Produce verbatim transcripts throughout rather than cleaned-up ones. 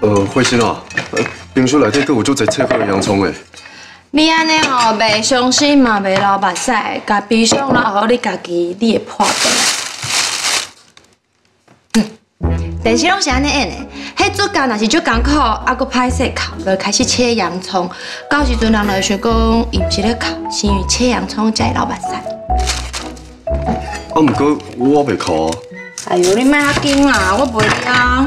呃，慧心啊，冰箱内底阁有足侪切好的洋葱诶。 你安尼吼，袂伤心嘛，袂流目屎，甲冰箱留互你家己，你会破倒来。嗯，电视拢是安尼演的，迄做工若是足艰苦，啊，搁歹势哭，就开始切洋葱，到时阵人就会想讲，伊毋是咧哭，是因为切洋葱才会流目屎。 啊，毋过我袂哭啊。 哎呦，你莫遐紧啦，我袂了。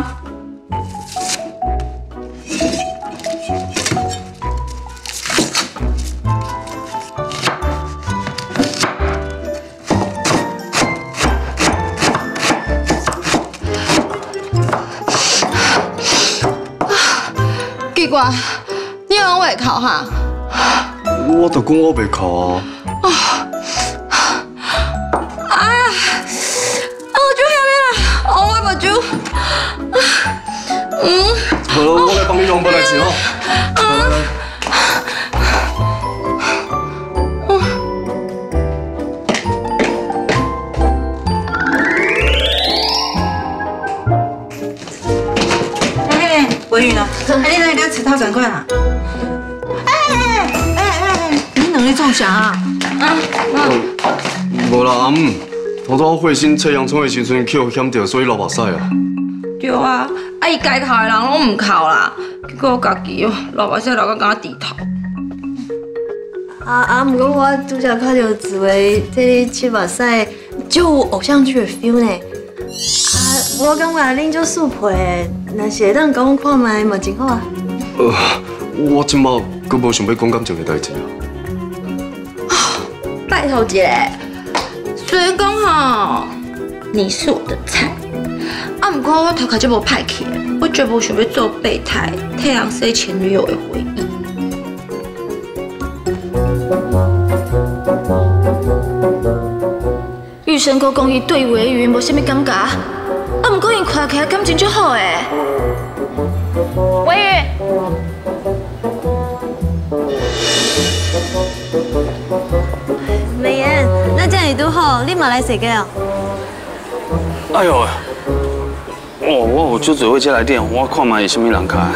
奇怪，你拢袂哭哈？ 我就讲我袂哭啊。 啊！啊！我酒下面啦，哦，我目睭。嗯。 好，我来帮你用，我来吃哦。来来。 文宇呢？哎，你来来吃头赶快啦！哎哎哎哎哎，你两个创啥啊？啊嗯，无啦，阿姆，头拄慧心切洋葱的时阵去欠着，所以流目屎啊。 对啊，啊伊该哭的人拢唔哭啦，结果我家己哦流目屎流到敢若低头。 啊啊！不过我拄则看到紫薇这里切目屎，就有偶像剧的 feel 呢。啊，我感觉恁足速配的。 若是会当讲我看卖嘛真好啊！ 呃，我即马阁无想要讲感情的代志啊。 拜托姐，虽然讲吼，你是我的菜，啊，不过我头壳就无歹气，我绝无想要做备胎，替人洗前女友的回忆。 玉生哥讲伊对维云无啥物感觉。 啊，不过因看起来感情足好诶。维宇， 美妍，那这样也都好，你嘛来踅街哦。 哎呦，哦，我有足侪伙车来电，我看卖是啥物人开。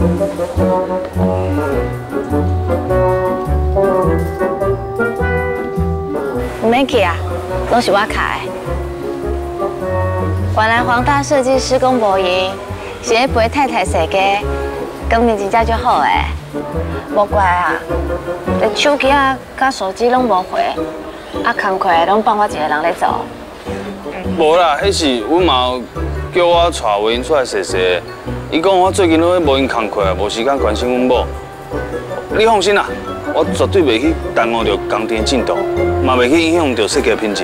唔免去啊，拢是我开的。 原来黄大设计师讲无闲，是咧陪太太踅街，感情真正足好诶。无怪啊，连手机啊、甲手机拢无回，啊，工课拢放我一个人咧做。 无啦，迄是阮嘛叫我带维因出来踅踅，伊讲我最近拢咧无闲工课，无时间关心阮某。你放心啦，我绝对袂去耽误着工程进度，嘛袂去影响着设计品质。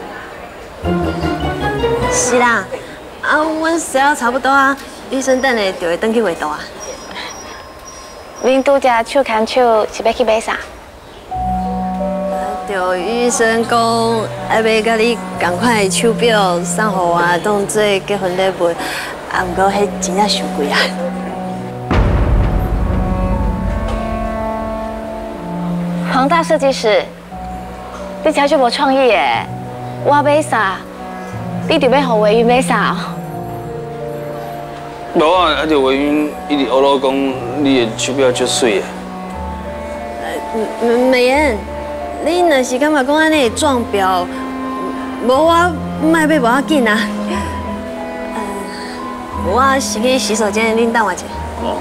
是啦，啊，阮时候差不多啊，医生等下就会登去画图啊。 恁拄则手牵手是要去买啥？ 就医生讲，要要甲你赶快手表送互我，当做结婚礼物。啊，不过迄真正伤贵啊。 黄大设计师，你真就无创意诶！我买啥？ 你就要互维云买啥哦？ 无啊，啊，就维云一直乌鲁讲你的手表足水的。 呃，美妍，你若是感觉讲安尼会撞表，无我卖买无要紧啊。呃，我先去洗手间，恁等我一下。哦。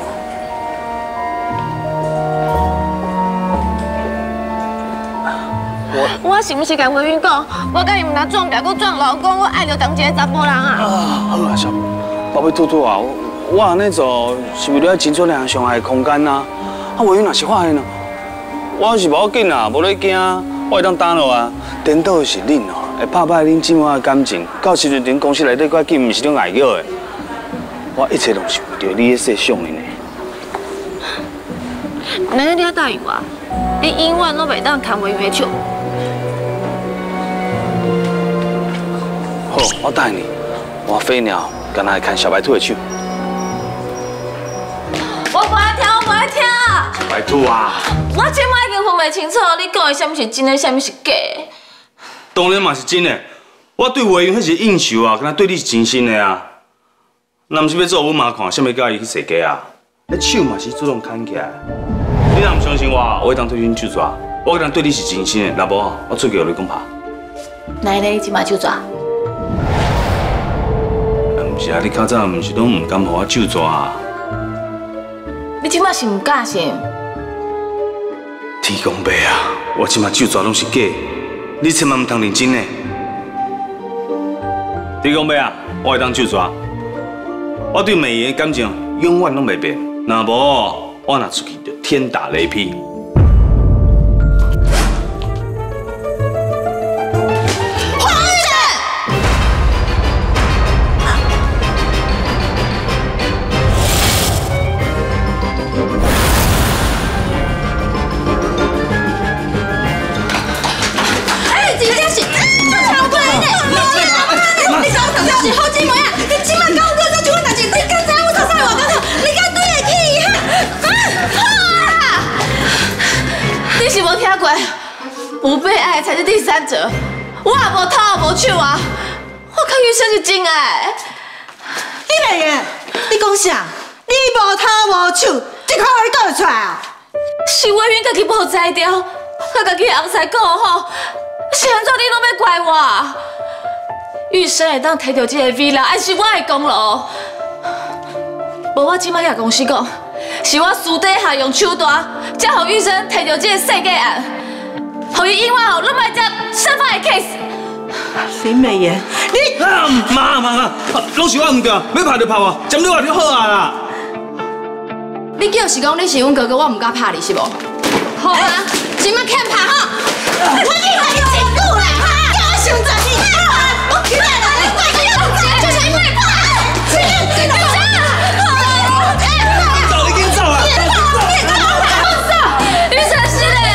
我我是不是甲维云讲，我甲伊唔拿撞表，佮撞老公，我爱着当一个查甫人啊？ 啊，好啊，小宝贝兔兔啊，我安尼做是为了要争取两个相爱的空间啊。啊，维云若是发现了，我是无要紧啊，无咧惊，我会当担落啊。颠倒的是恁哦，会拍歹恁姊妹的感情，到时阵恁公司内底块紧，毋是种爱药的。我一切拢是为着你的设想的呢。 难道你要答应我？你永远都袂当牵维云的手。 好，我答应你，我飞鸟跟他看小白兔的手。 我不爱听，我不爱听。 小白兔啊！ 我即摆已经分袂清楚，你讲的什么是真的，什么是假的。 当然嘛是真的，我对维云迄是应酬啊，跟他对你是真心的啊。那毋是要做阮妈看，什么叫伊去踅街啊？ 那手嘛是主动牵起来。你若唔相信我，我会当推荐手抓，我可能对你是真心的，若无我出去互你讲拍。 哪里即马手抓？ 唔是啊，你较早唔是拢唔敢互我手抓啊？ 你即马是唔敢是？ 天公伯啊，我即马手抓拢是假，你千万唔通认真呢。天公伯啊，我会当手抓，我对美妍的感情永远拢袂变，若无我若出去就天打雷劈。 不被爱才是第三者，我也无头无手啊！我跟玉生是真爱。 李美妍，你讲啥？你无头无手，这口话你讲得出来啊？ 是委员家己无才调，我家己红婿顾好，是安怎你拢要怪我？玉生会当摕到这个 villa， 还是我的功劳？无我即摆甲公司讲，是我私底下用手段，才互玉生摕到这个世界案。 互伊永远后，拢莫接身份的 case。 林美妍，你啊妈妈妈，拢是我唔对，要拍就拍我，针对我就好啊啦。 你就是讲你是阮哥哥，我唔敢拍你是无？好啊，今麦欠拍哈！我你还有真久啦哈！叫我想着你，我起来了，你快点走，就是因为拍，这个真的真的。走， 你紧走啊！ 别跑，别跑，放手！于晨是嘞。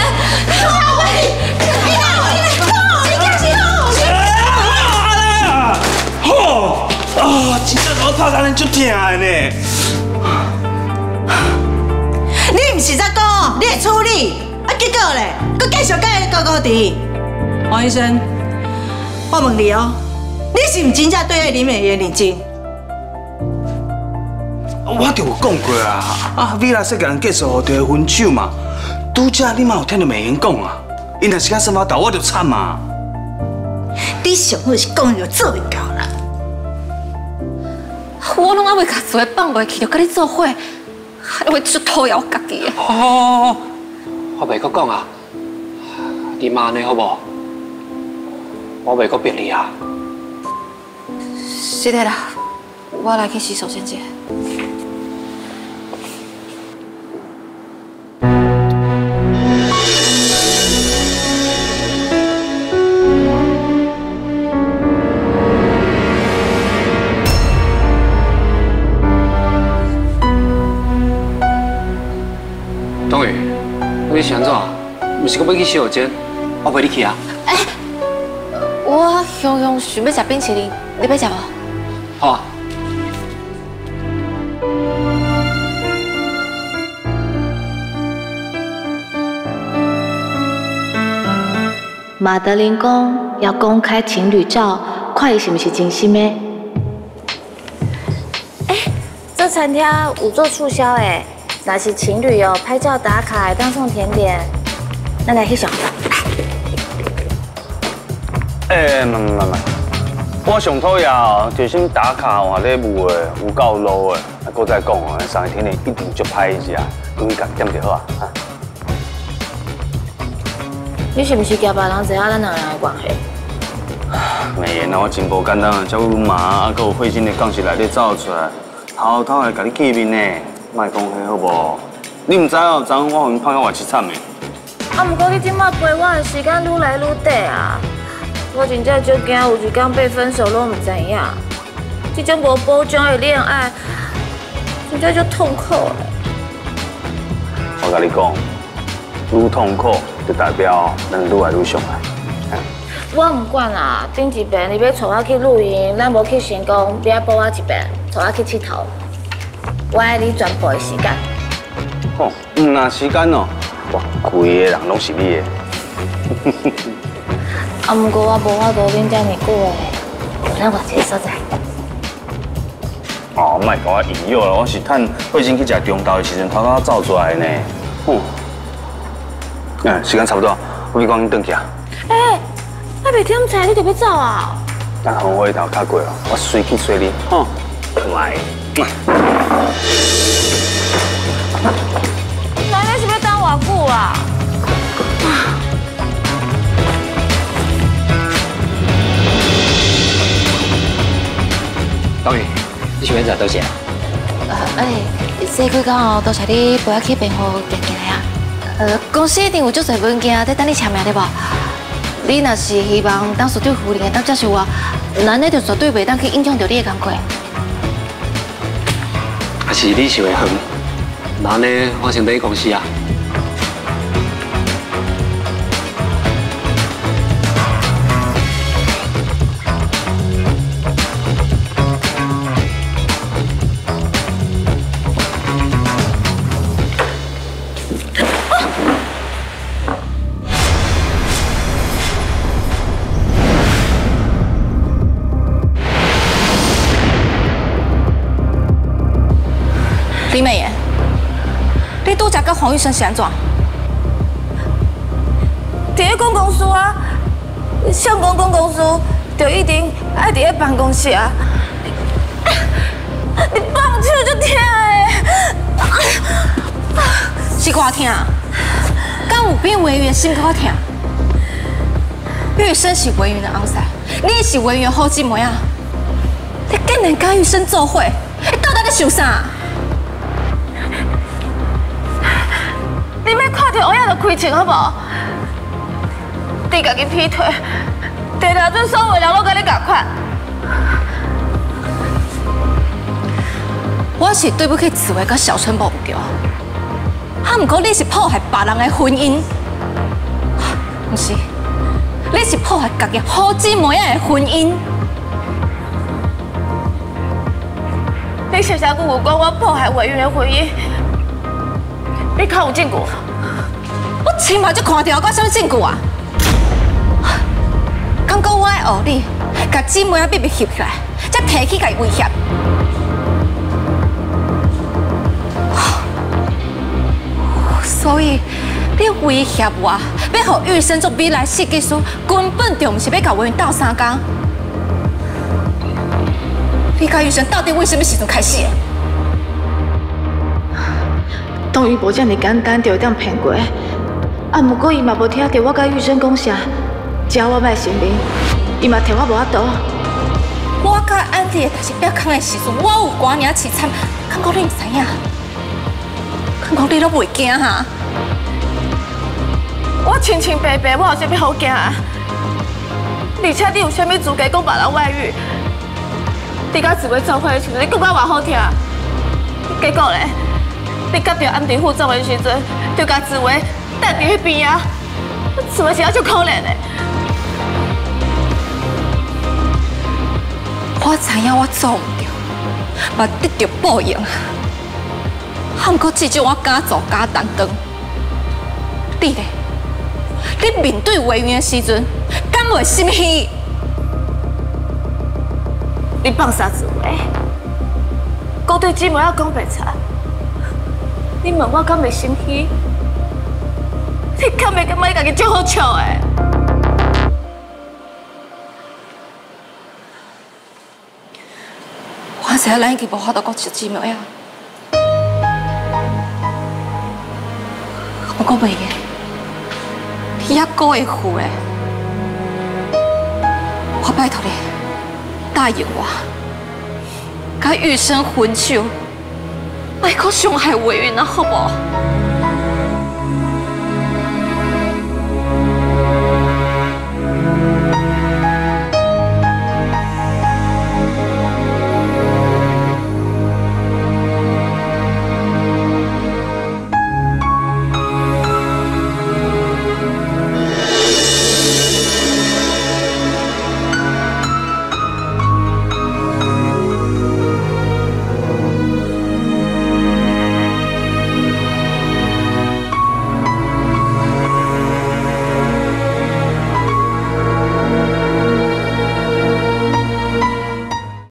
啊！真正我拍到你足痛的呢。 你唔是在讲你会处理，啊结果咧，佮继续甲你哥哥弟。王医生，我问你哦，你是唔真正对爱林美妍认真？ 我就有讲过啊，啊，未来世界人结束就会分手嘛。拄则你嘛有听到美妍讲啊，因若是甲生发豆，我就惨啊。 你上好是讲就做会到啦。 我拢还未甲做放袂去，就甲你做伙，还会出头要我家己的。 好好好好，我袂阁讲啊，你妈呢好无？我袂阁逼你啊。 是的啦，我来去洗手间去。 冬雨，你是安怎？毋是讲要去洗手间？我陪你去啊。 哎，我雄雄想要食冰淇淋，你要食无？ 好啊。 马德琳讲要公开情侣照，看伊是毋是真心的。哎，这餐厅有做促销诶。 若是情侣哦，拍照打卡当送甜点，咱来翕相。 诶，唔唔唔唔，我上讨厌哦，就先打卡换礼物的，有够 low 的。啊，搁再讲哦，三个甜点一定足歹食，故意甲点就好啊。 你是毋是惊别人知影咱两个人的关系？ 美妍啊，我真无简单啊，照顾妈，啊，搁有慧珍的讲是内底走出来，偷偷来甲你见面呢。 莫讲迄好无？你唔知哦，昨昏我互因拍到偌凄惨的。 啊，不过你即摆陪我的时间愈来愈短啊！我真正就惊有一天被分手拢唔知影。这种无保障的恋爱，真正就痛苦了。 我甲你讲，愈痛苦就代表咱愈来愈相爱。 我唔管啦，顶一遍你要带我去露营，咱无去成功，你还补我一遍，带我去佚佗。 我爱你全部的时间。 哦，唔那时间哦，哇，规个人拢是你的。 啊，不过我无法度忍遮尔久的，咱换一个所在。 哦，莫甲我引诱了，我是趁慧心去食中昼的时阵，偷偷走出来的呢。哦，嗯，时间差不多，我去赶紧转去啊。 哎，还袂点菜，你就要走啊？ 等红火头较过哦，我随去随你，吼，来。 奶奶是要等偌久啊？ 当然，你喜欢食多少？ 呃，哎，这几天哦，多谢你陪我去病房见见啊。呃，公司一定有足侪文件在等你签名对无？你若是希望当绝对负责的当接受我，那你就绝对袂当去影响到你的工作。 还是你想的远？那呢，我先回公司啊。 李美妍，你拄则甲黄玉生是安怎？伫咧公公司啊，想讲公公司就一定爱伫咧办公室啊。你放手就疼的，是我疼，敢有比委员心较疼？玉生是委员的翁婿，你是委员好姊妹啊！你竟然甲玉生做伙，你到底在想啥？你要看到欧阳就开枪好无？你家己劈腿，地下阵所有人拢甲你共款。我是对不起紫薇甲小春无对，啊，毋过你是破坏别人的婚姻，毋是，你是破坏家己好姊妹仔的婚姻。你常常跟我讲我破坏委员的婚姻。你看有证据？我亲目就看到，我什么证据啊？敢讲我爱学你，甲姊妹仔秘密翕起来，才提起甲伊威胁。所以你威胁我，要互玉生做未来设计师，根本就毋是要甲委员斗相共。你甲玉生到底为什么时阵开始的？当然无这么简单就会当骗过，啊！不过伊嘛无听到我甲玉生讲啥，只要我歹性命，伊嘛替我无法度。我甲安迪的代志表空的时阵，我有寡尔凄惨，敢讲你毋知影？敢讲你都袂惊哈？我清清白白，我有啥物好惊啊？而且你有啥物资格讲别人外遇？你甲紫薇做伙的时阵，你讲我偌好听，结果咧？你甲着安迪副总的时阵，就甲紫薇等伫迄边啊！紫薇是还足可怜的。我知影我做唔对，嘛得到报应。啊，毋过至少我敢做敢担当。你咧？你面对委员的时阵，敢袂心虚？你放下紫薇，讲对姊妹仔讲白贼。你问我敢袂心虚？你敢袂感觉你家己足好笑的？我知影咱已经无法度讲做姊妹啊，我讲袂个，你还过会负的，我拜托你答应我，甲玉生分手。莫搁伤害委员啊，好无？